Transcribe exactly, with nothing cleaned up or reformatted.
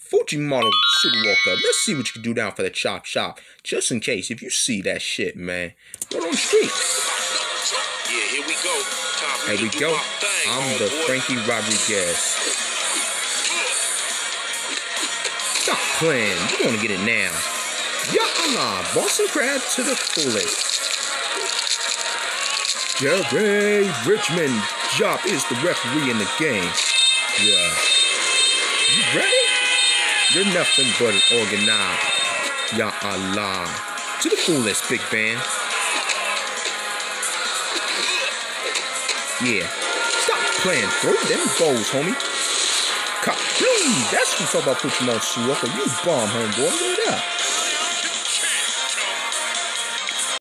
Fujimaro Tsuruoka. Let's see what you can do down for the chop shop. Just in case, if you see that shit, man. Go on the streets. Yeah, here we go. Time Here we go. Thing, I'm the boy. Frankie Rodriguez. Stop playing. You're gonna get it now. Ya Allah. Boston Crab to the fullest. Jerry Richmond. Job is the referee in the game. Yeah. You ready? You're nothing but an organized. Ya Allah. To the fullest, big fan. Yeah. Stop playing. Throw them balls, homie. Kaboom! That's what I'm talking about, Fujimaro Tsuruoka. You bomb, homeboy. Look it up.